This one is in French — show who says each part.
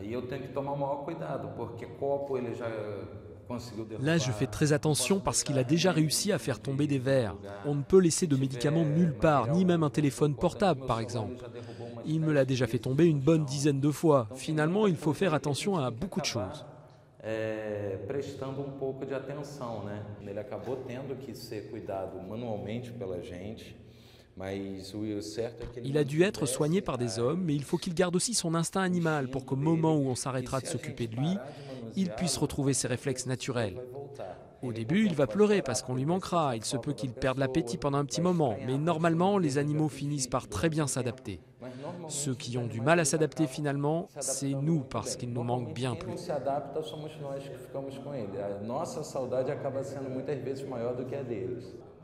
Speaker 1: eu tenho que tomar o maior cuidado, porque copo ele já conseguiu
Speaker 2: Là, je fais
Speaker 1: derrubar.
Speaker 2: très
Speaker 1: Não
Speaker 2: attention
Speaker 1: posso
Speaker 2: parce qu'il
Speaker 1: deixar
Speaker 2: a déjà
Speaker 1: remédio
Speaker 2: réussi à faire tomber des
Speaker 1: em
Speaker 2: verres. On ne
Speaker 1: lugar
Speaker 2: peut laisser
Speaker 1: que
Speaker 2: de médicaments nulle
Speaker 1: tiver
Speaker 2: part, ni même un
Speaker 1: material muito
Speaker 2: téléphone
Speaker 1: importante.
Speaker 2: portable
Speaker 1: Meu
Speaker 2: par
Speaker 1: celular ele
Speaker 2: exemple.
Speaker 1: já derrubou umas
Speaker 2: Il me
Speaker 1: 10
Speaker 2: l'a déjà fait
Speaker 1: vezes
Speaker 2: tomber une
Speaker 1: no
Speaker 2: bonne
Speaker 1: chão.
Speaker 2: dizaine de fois.
Speaker 1: Então tem
Speaker 2: Finalement,
Speaker 1: muita
Speaker 2: il faut
Speaker 1: coisa
Speaker 2: faire
Speaker 1: aí que a
Speaker 2: attention
Speaker 1: gente
Speaker 2: à
Speaker 1: tem que
Speaker 2: beaucoup de choses.
Speaker 1: acabar prestando um pouco de atenção, né? Ele acabou tendo que ser cuidado manualmente pela gente, mas o certo é que ele
Speaker 2: Il a dû être
Speaker 1: mantivesse
Speaker 2: soigné par des hommes, mais il faut qu'il garde aussi son instinct animal pour qu'au moment où on
Speaker 1: e
Speaker 2: s'arrêtera de
Speaker 1: se a
Speaker 2: s'occuper
Speaker 1: gente
Speaker 2: de lui,
Speaker 1: parar de
Speaker 2: il puisse
Speaker 1: manuseá-lo,
Speaker 2: retrouver ses
Speaker 1: com
Speaker 2: réflexes
Speaker 1: certeza isso
Speaker 2: naturels.
Speaker 1: vai voltar.
Speaker 2: Au
Speaker 1: Ele,
Speaker 2: début, il va
Speaker 1: portanto, vai
Speaker 2: pleurer
Speaker 1: chorar
Speaker 2: parce qu'on
Speaker 1: porque
Speaker 2: lui
Speaker 1: vai
Speaker 2: manquera,
Speaker 1: sentir
Speaker 2: il se
Speaker 1: falta
Speaker 2: peut
Speaker 1: da
Speaker 2: qu'il perde l'appétit
Speaker 1: pessoa,
Speaker 2: pendant un petit
Speaker 1: vai
Speaker 2: moment, mais
Speaker 1: estranhar, vai
Speaker 2: normalement,
Speaker 1: esconder,
Speaker 2: les
Speaker 1: vai
Speaker 2: animaux
Speaker 1: fugir
Speaker 2: finissent par très
Speaker 1: durante
Speaker 2: bien
Speaker 1: um tempo.
Speaker 2: s'adapter.
Speaker 1: Mas normalmente
Speaker 2: Ceux qui
Speaker 1: os
Speaker 2: ont du
Speaker 1: animais
Speaker 2: mal à
Speaker 1: eles
Speaker 2: s'adapter
Speaker 1: acabam
Speaker 2: finalement,
Speaker 1: se
Speaker 2: c'est
Speaker 1: adaptando
Speaker 2: nous
Speaker 1: muito
Speaker 2: parce
Speaker 1: bem.
Speaker 2: qu'il nous manque
Speaker 1: Normalmente
Speaker 2: bien
Speaker 1: quem não
Speaker 2: plus.
Speaker 1: se adapta somos nós que ficamos com ele. A nossa saudade acaba sendo muitas vezes maior do que a deles.